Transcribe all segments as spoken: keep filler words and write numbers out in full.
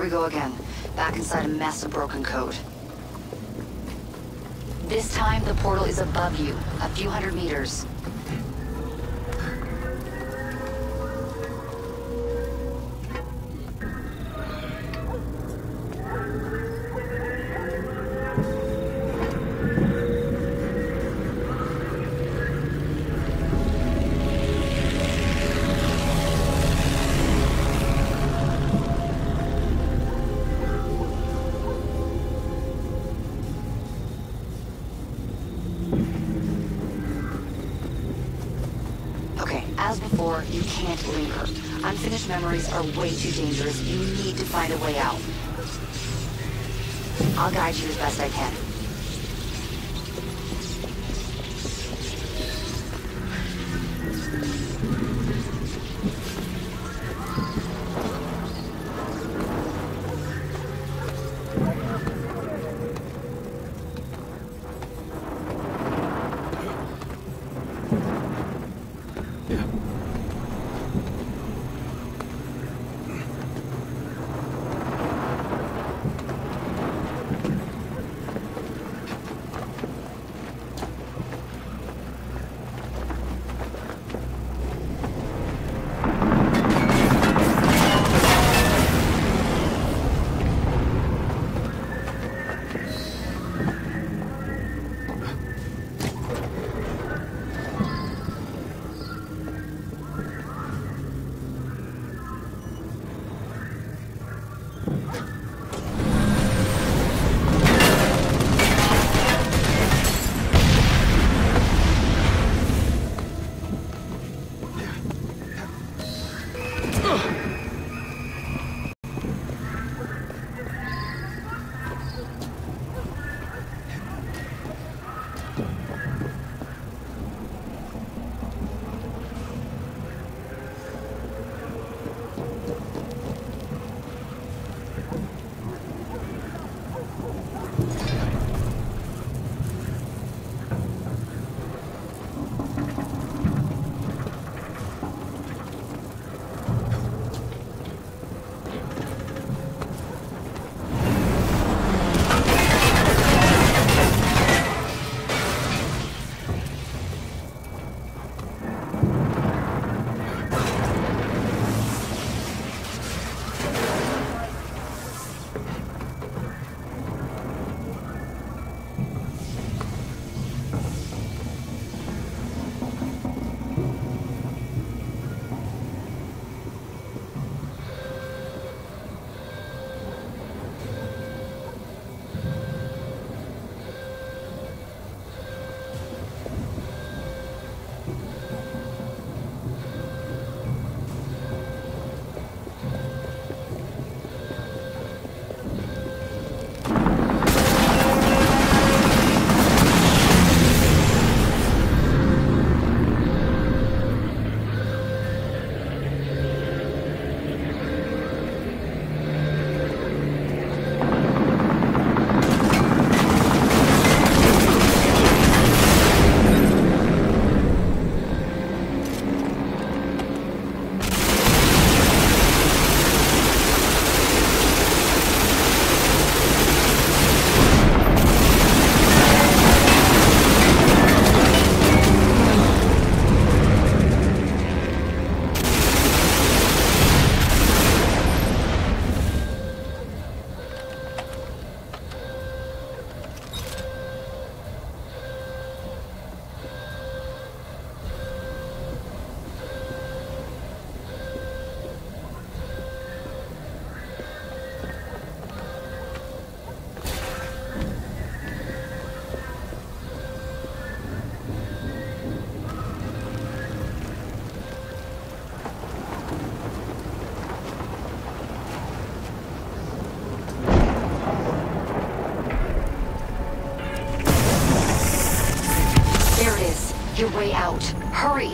we go again. Back inside a mess of broken code. This time, the portal is above you, a few hundred meters. As before, you can't linger. Unfinished memories are way too dangerous. You need to find a way out. I'll guide you as best I can. Your way out. Hurry!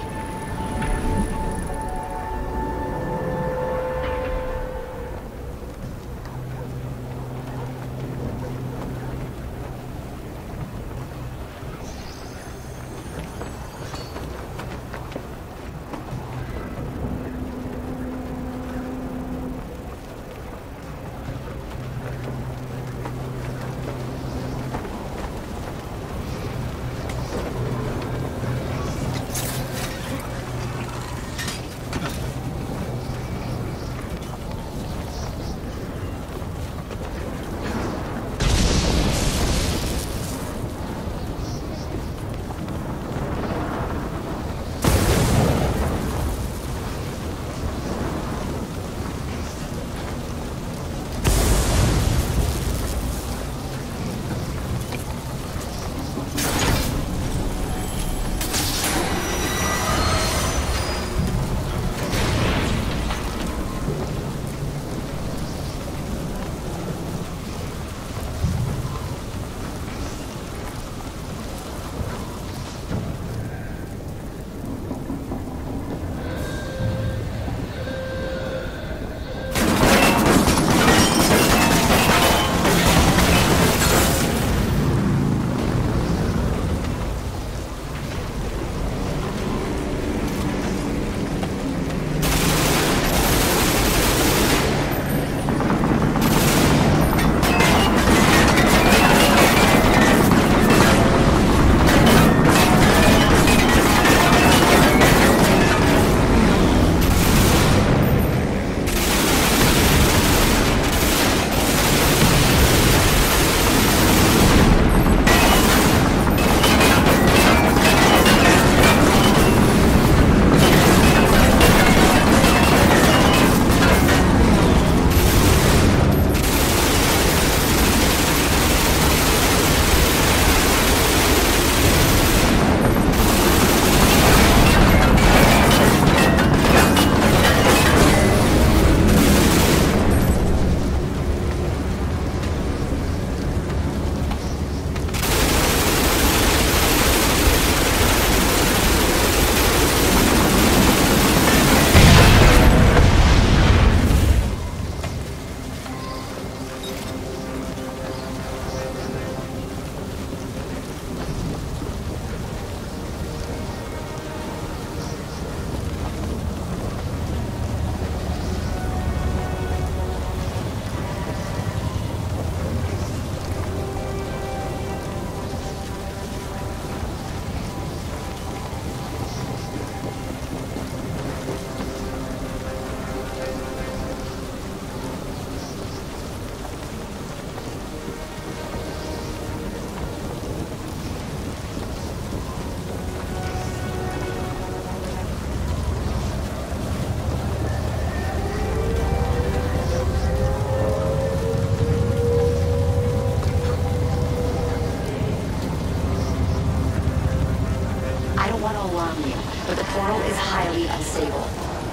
portal is highly unstable.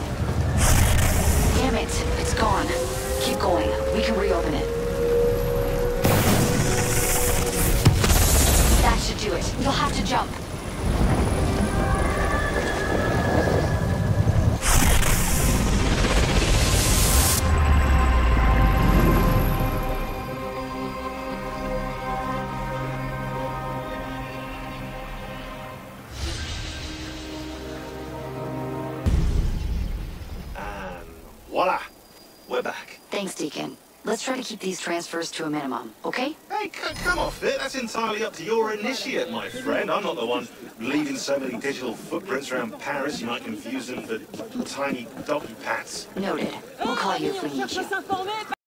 Damn it, it's gone. Keep going. We can reopen it. That should do it. You'll have to jump. Voila! We're back. Thanks, Deacon. Let's try to keep these transfers to a minimum, okay? Hey, c come off it. That's entirely up to your initiate, my friend. I'm not the one leaving so many digital footprints around Paris you might confuse them for tiny doggy pats. Noted. We'll call you if we need you.